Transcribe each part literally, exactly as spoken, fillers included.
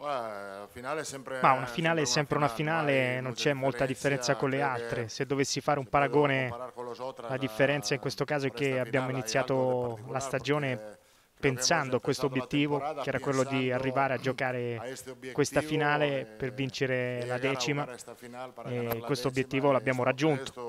La finale è sempre, Ma una finale è sempre sempre una una finale, finale, non c'è molta differenza con le altre. Se dovessi fare un paragone, la differenza in questo caso è che abbiamo iniziato la stagione pensando a questo obiettivo, che era quello di arrivare a giocare questa finale per vincere la decima, e questo obiettivo l'abbiamo raggiunto.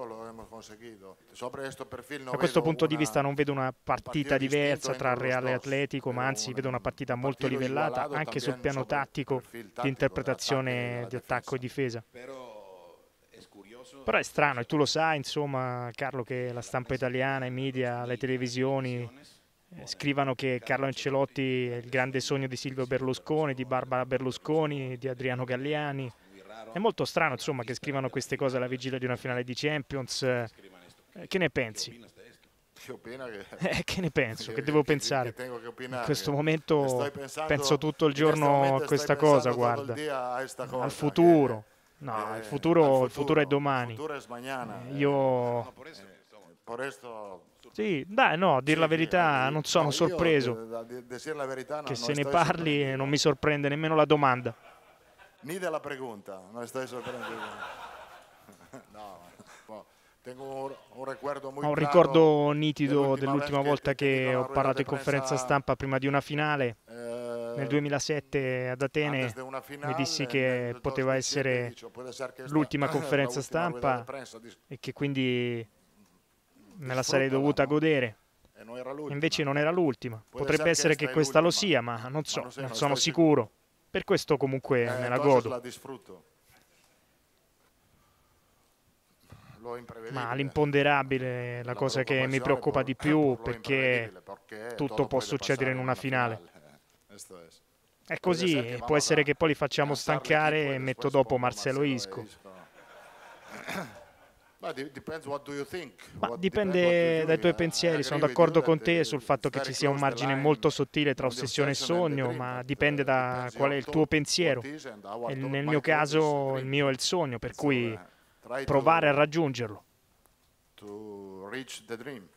Da questo punto di vista non vedo una partita diversa tra Real e Atletico, ma anzi vedo una partita molto livellata anche sul piano tattico, di interpretazione di attacco e difesa. Però è strano, e tu lo sai, insomma, Carlo, che la stampa italiana, i media, le televisioni eh, scrivano che Carlo Ancelotti è il grande sogno di Silvio Berlusconi, di Barbara Berlusconi, di Adriano Galliani. È molto strano, insomma, che scrivano queste cose alla vigilia di una finale di Champions. Eh, che ne pensi? Eh, che ne penso? Che devo pensare? In questo momento penso tutto il giorno a questa cosa, guarda, al futuro. No, il futuro, il futuro è domani. Eh, io... Sì, dai, no, a dir la verità non sono sorpreso. Che se ne parli non mi sorprende nemmeno la domanda. Ni della pregunta, non stai sorprendendo. No, tengo un ricordo Ho un ricordo nitido dell'ultima volta che ho parlato in conferenza stampa prima di una finale. Nel duemilasette ad Atene mi dissi che poteva essere l'ultima conferenza stampa e che quindi me la sarei dovuta godere. Invece non era l'ultima. Potrebbe essere che questa lo sia, ma non so, non sono sicuro. Per questo comunque me la godo. Ma l'imponderabile è la cosa che mi preoccupa di più, perché tutto può succedere in una finale. È così, può essere che poi li facciamo stancare e metto dopo Marcelo Isco. Ma dipende dai tuoi pensieri, sono d'accordo con te sul fatto che ci sia un margine molto sottile tra ossessione e sogno, ma dipende da qual è il tuo pensiero. E nel mio caso il mio è il sogno, per cui provare a raggiungerlo.